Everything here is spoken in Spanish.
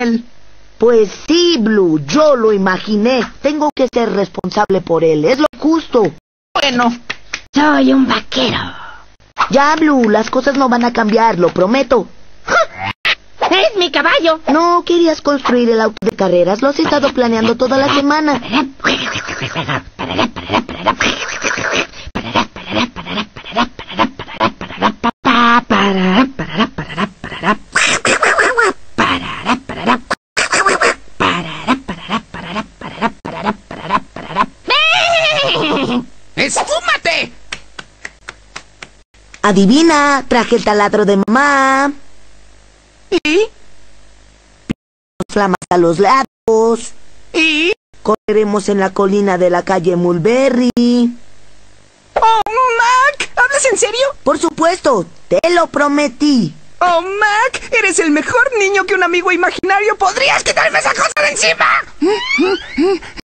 él. Pues sí, Blue, yo lo imaginé. Tengo que ser responsable por él, es lo justo. Bueno, Soy un vaquero. Ya, Blue, las cosas no van a cambiar, lo prometo. ¡Es mi caballo! No querías construir el auto de carreras, lo has estado planeando toda la semana. ¡esfúmate! Adivina, traje el taladro de mamá, ¿Y? flamas a los lados, ¿Y? correremos en la colina de la calle Mulberry. ¡Oh, Mac! ¿Hablas en serio? Por supuesto, te lo prometí. ¡Oh, Mac! ¡Eres el mejor niño que un amigo imaginario! ¿Podrías quitarme esa cosa de encima?